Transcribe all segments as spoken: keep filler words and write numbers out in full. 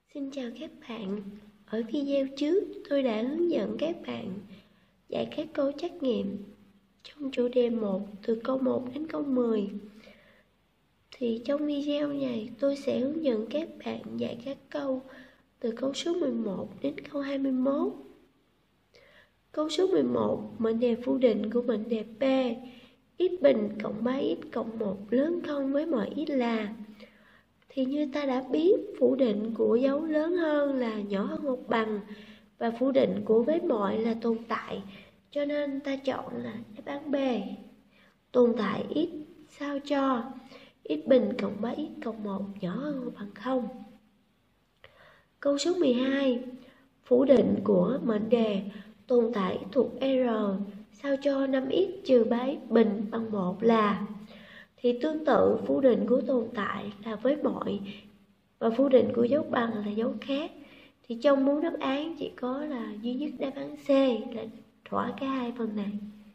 Xin chào các bạn. Ở video trước, tôi đã hướng dẫn các bạn giải các câu trắc nghiệm trong chủ đề một từ câu một đến câu mười. Thì trong video này, tôi sẽ hướng dẫn các bạn giải các câu từ câu số mười một đến câu hai mươi mốt. Câu số mười một, mệnh đề phủ định của mệnh đề P, x bình cộng ba x cộng một lớn không với mọi x là. Thì như ta đã biết, phủ định của dấu lớn hơn là nhỏ hơn một bằng, và phủ định của với mọi là tồn tại, cho nên ta chọn là đáp án B. Tồn tại x sao cho x bình cộng ba x cộng một nhỏ hơn hoặc bằng không. Câu số mười hai, phủ định của mệnh đề tồn tại thuộc R sao cho năm x trừ ba x bình bằng một là. Thì tương tự, phủ định của tồn tại là với mọi và phủ định của dấu bằng là dấu khác. Thì trong bốn đáp án chỉ có là duy nhất đáp án C là thỏa cả hai phần này.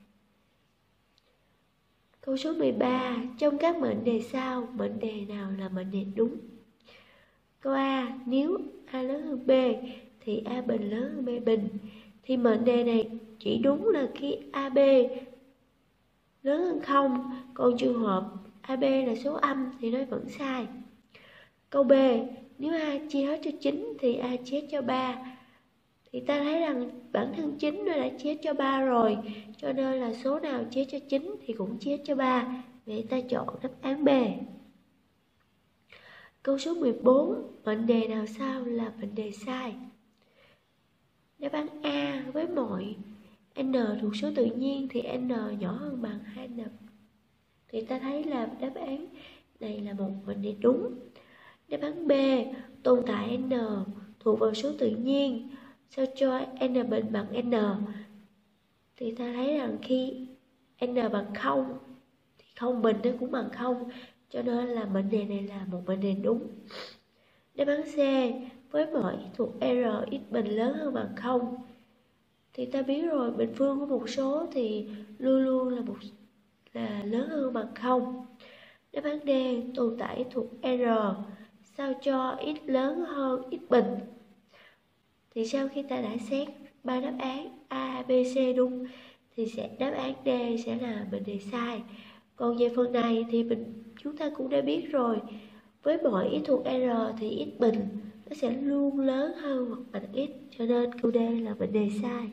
Câu số mười ba, trong các mệnh đề sau, mệnh đề nào là mệnh đề đúng? Câu A, nếu A lớn hơn B thì A bình lớn hơn B bình. Thì mệnh đề này chỉ đúng là khi a bê lớn hơn không, còn trường hợp a bê là số âm thì nó vẫn sai. Câu B, nếu A chia hết cho chín thì A chia hết cho ba. Thì ta thấy rằng bản thân chín nó đã chia hết cho ba rồi, cho nên là số nào chia cho chín thì cũng chia hết cho ba. Vậy ta chọn đáp án B. Câu số mười bốn, mệnh đề nào sau là mệnh đề sai? Đáp án A, với mọi n thuộc số tự nhiên thì n nhỏ hơn bằng hai n. Thì ta thấy là đáp án này là một mệnh đề đúng. Đáp án B, tồn tại n thuộc vào số tự nhiên sao cho n bình bằng n. Thì ta thấy rằng khi n bằng không thì không bình nó cũng bằng không, cho nên là mệnh đề này là một mệnh đề đúng. Đáp án C, với mọi thuộc R x bình lớn hơn bằng không. Thì ta biết rồi, bình phương của một số thì luôn luôn là một là lớn hơn bằng không. Đáp án D, tồn tại thuộc R sao cho x lớn hơn x bình. Thì sau khi ta đã xét ba đáp án A, B, C đúng thì sẽ đáp án D sẽ là mệnh đề sai. Còn về phần này thì mình chúng ta cũng đã biết rồi, với mọi x thuộc R thì x bình nó sẽ luôn lớn hơn hoặc bằng x, cho nên câu D là mệnh đề sai.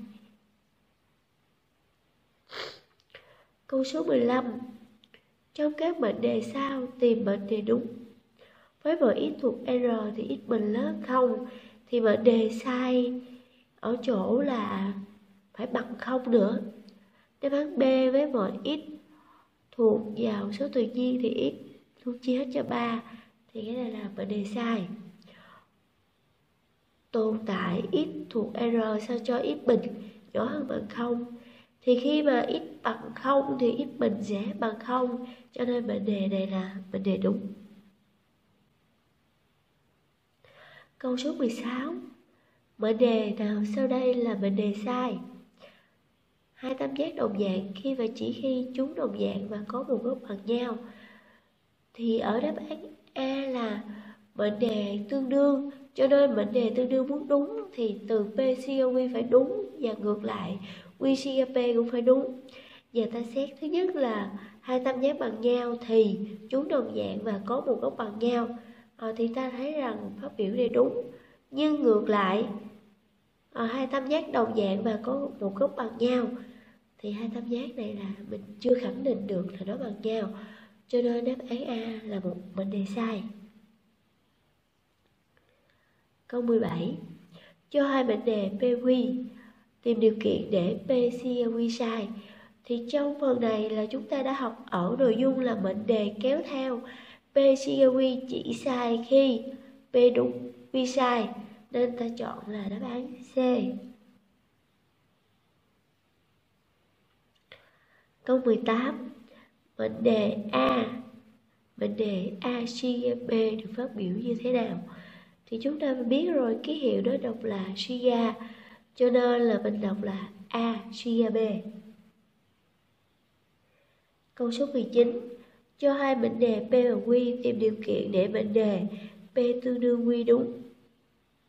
Câu số mười lăm, trong các mệnh đề sau tìm mệnh đề đúng. Với mọi x thuộc R thì x bình lớn hơn không, thì mệnh đề sai ở chỗ là phải bằng không nữa. Đáp án B, với mọi x thuộc vào số tự nhiên thì x luôn chia hết cho ba, thì cái này là mệnh đề sai. Tồn tại x thuộc R sao cho x bình nhỏ hơn bằng không. Thì khi mà x bằng không thì x bình sẽ bằng không, cho nên mệnh đề này là mệnh đề đúng. Câu số mười sáu, mệnh đề nào sau đây là mệnh đề sai? Hai tam giác đồng dạng khi và chỉ khi chúng đồng dạng và có một góc bằng nhau. Thì ở đáp án A là mệnh đề tương đương, cho nên mệnh đề tương đương muốn đúng thì từ P chia Q phải đúng, và ngược lại Q chia P cũng phải đúng. Giờ ta xét thứ nhất là hai tam giác bằng nhau thì chúng đồng dạng và có một góc bằng nhau. À, thì ta thấy rằng phát biểu này đúng. Nhưng ngược lại, à, hai tam giác đồng dạng và có một góc bằng nhau thì hai tam giác này là mình chưa khẳng định được là nó bằng nhau, cho nên đáp án A là một mệnh đề sai. Câu mười bảy, cho hai mệnh đề P Q tìm điều kiện để P chia Q sai. Thì trong phần này là chúng ta đã học ở nội dung là mệnh đề kéo theo P chia Q chỉ sai khi P đúng Q sai, nên ta chọn là đáp án C. Câu mười tám, mệnh đề A mệnh đề A chia B được phát biểu như thế nào? Thì chúng ta biết rồi, ký hiệu đó đọc là chia, cho nên là mình đọc là A chia B. Câu số mười chín, cho hai mệnh đề P và Q tìm điều kiện để mệnh đề P tương đương Q đúng.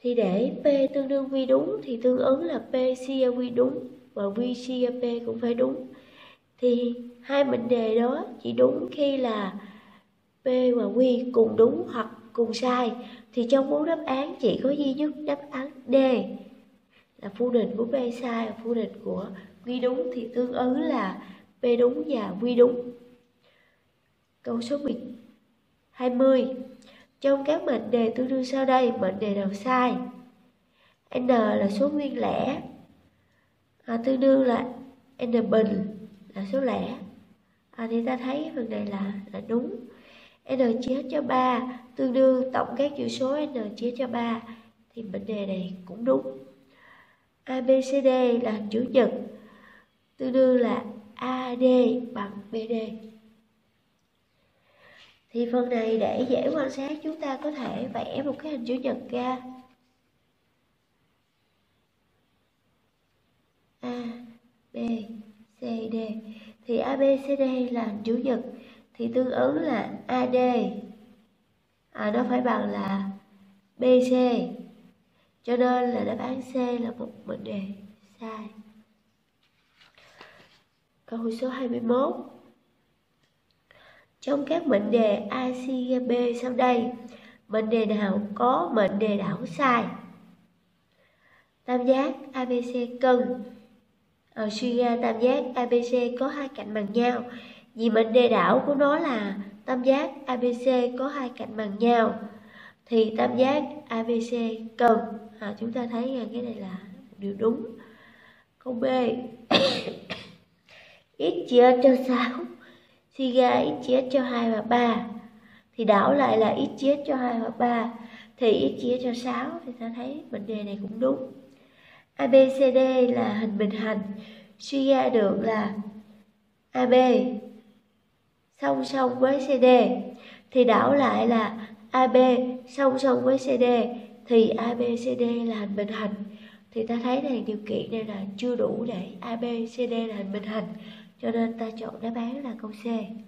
Thì để P tương đương V đúng thì tương ứng là P chia V đúng và V chia P cũng phải đúng. Thì hai mệnh đề đó chỉ đúng khi là P và Q cùng đúng hoặc cùng sai. Thì trong bốn đáp án chỉ có duy nhất đáp án D là phủ định của P sai và phủ định của Q đúng, thì tương ứng là P đúng và Q đúng. Câu số hai mươi. Trong các mệnh đề tương đương sau đây, mệnh đề nào sai? N là số nguyên lẻ, à, tương đương là N bình là số lẻ. À, thì ta thấy phần này là, là đúng. N chia hết cho ba tương đương tổng các chữ số N chia cho ba, thì mệnh đề này cũng đúng. A B C D là hình chữ nhật, tương đương là A D bằng B D. Thì phần này để dễ quan sát, chúng ta có thể vẽ một cái hình chữ nhật ra. A, B, C, D. Thì A, B, C, D là hình chữ nhật, thì tương ứng là A D. À, nó phải bằng là B C. Cho nên là đáp án C là một mệnh đề sai. Câu số hai mươi mốt. Trong các mệnh đề A, C, B sau đây, mệnh đề nào có mệnh đề đảo sai? Tam giác A B C cân. Ở suy ra tam giác A B C có hai cạnh bằng nhau, vì mệnh đề đảo của nó là tam giác A B C có hai cạnh bằng nhau, thì tam giác A B C cân. À, chúng ta thấy rằng cái này là một điều đúng. Câu B. X chia hết cho sáu, suy ra x chia hết cho hai và ba, thì đảo lại là x chia hết cho hai và ba, thì x chia cho sáu, thì ta thấy mệnh đề này cũng đúng. A B C D là hình bình hành, suy ra được là A B song song với C D, thì đảo lại là A B song song với C D, thì A B C D là hình bình hành. Thì ta thấy này điều kiện này là chưa đủ để A B C D là hình bình hành, cho nên ta chọn đáp án là câu C.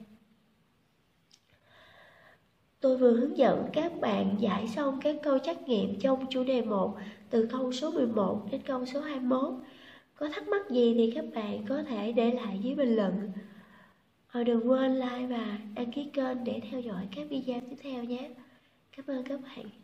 Tôi vừa hướng dẫn các bạn giải xong các câu trắc nghiệm trong chủ đề một từ câu số mười một đến câu số hai mươi mốt. Có thắc mắc gì thì các bạn có thể để lại dưới bình luận. Đừng quên like và đăng ký kênh để theo dõi các video tiếp theo nhé. Cảm ơn các bạn.